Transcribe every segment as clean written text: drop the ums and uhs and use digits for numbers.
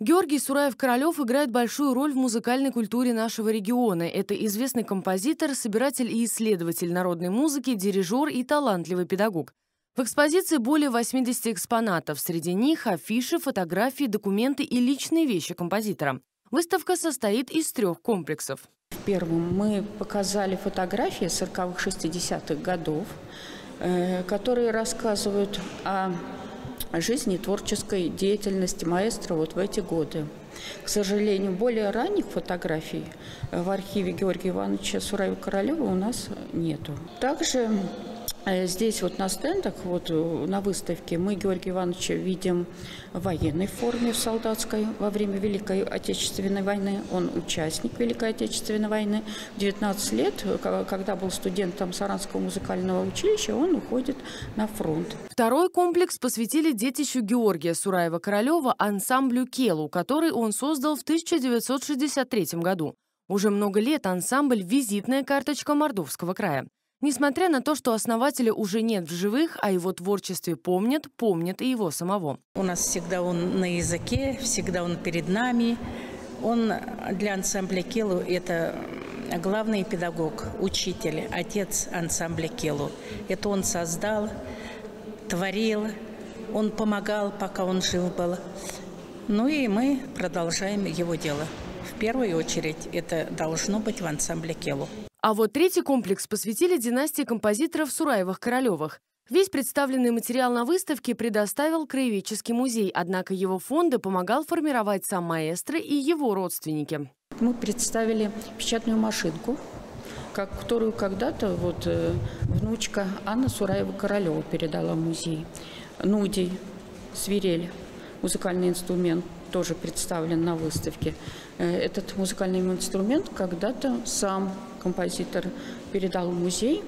Георгий Сураев-Королев играет большую роль в музыкальной культуре нашего региона. Это известный композитор, собиратель и исследователь народной музыки, дирижер и талантливый педагог. В экспозиции более 80 экспонатов. Среди них афиши, фотографии, документы и личные вещи композитора. Выставка состоит из 3 комплексов. В первом мы показали фотографии 40-х, 60-х годов, которые рассказывают о жизни и творческой деятельности маэстро вот в эти годы. К сожалению, более ранних фотографий в архиве Георгия Ивановича Сураева-Королева у нас нету. Также здесь вот на стендах, вот на выставке, мы Георгия Ивановича видим в военной форме, в солдатской, во время Великой Отечественной войны. Он участник Великой Отечественной войны. В 19 лет, когда был студентом Саранского музыкального училища, он уходит на фронт. Второй комплекс посвятили детищу Георгия Сураева-Королева ансамблю «Келу», который он создал в 1963 году. Уже много лет ансамбль – визитная карточка Мордовского края. Несмотря на то, что основателя уже нет в живых, о его творчестве помнят и его самого. У нас всегда он на языке, всегда он перед нами. Он для ансамбля «Келу» – это главный педагог, учитель, отец ансамбля «Келу». Это он создал, творил, он помогал, пока он жив был. Ну и мы продолжаем его дело. В первую очередь это должно быть в ансамбле «Келу». А вот третий комплекс посвятили династии композиторов Сураевых-Королевых. Весь представленный материал на выставке предоставил Краеведческий музей, однако его фонды помогал формировать сам маэстро и его родственники. Мы представили печатную машинку, которую когда-то внучка Анна Сураева-Королева передала в музей. Нудий, свирель, музыкальный инструмент, тоже представлен на выставке. Этот музыкальный инструмент когда-то сам композитор передал в музей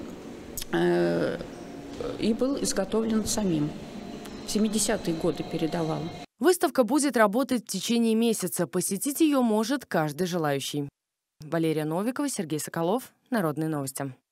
и был изготовлен самим. В 70-е годы передавал. Выставка будет работать в течение месяца. Посетить ее может каждый желающий. Валерия Новикова, Сергей Соколов. Народные новости.